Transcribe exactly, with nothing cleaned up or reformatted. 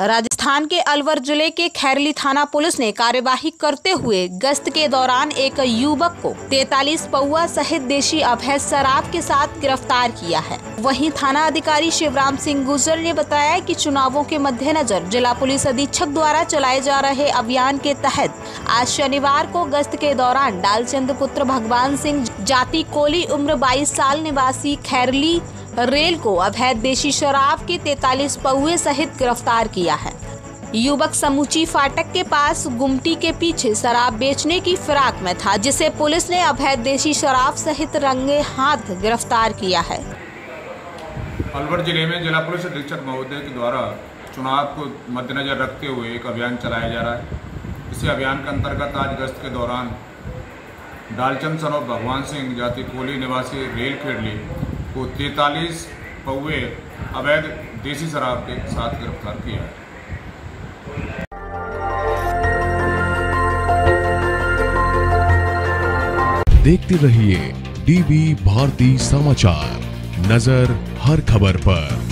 राजस्थान के अलवर जिले के खैरली थाना पुलिस ने कार्यवाही करते हुए गश्त के दौरान एक युवक को तैतालीस पौवा सहित देशी अवैध शराब के साथ गिरफ्तार किया है। वहीं थाना अधिकारी शिवराम सिंह गुर्जर ने बताया कि चुनावों के मद्देनजर जिला पुलिस अधीक्षक द्वारा चलाए जा रहे अभियान के तहत आज शनिवार को गश्त के दौरान डालचंद पुत्र भगवान सिंह जाति कोली उम्र बाईस साल निवासी खैरली रेल को अवैध देशी शराब के तैतालीस पौवे सहित गिरफ्तार किया है। युवक समूची फाटक के पास गुमटी के पीछे शराब बेचने की फिराक में था, जिसे पुलिस ने अवैध देशी शराब सहित रंगे हाथ गिरफ्तार किया है। अलवर जिले में जिला पुलिस अधीक्षक महोदय के द्वारा चुनाव को मद्देनजर रखते हुए एक अभियान चलाया जा रहा है। इसी अभियान के अंतर्गत आज गश्त के दौरान डालचंद सन ऑफ भगवान सिंह जाति कोली निवासी रेल खेड़ली को तैतालीस पौवे अवैध देसी शराब के साथ गिरफ्तार किया है। देखते रहिए डीवी भारती समाचार, नजर हर खबर पर।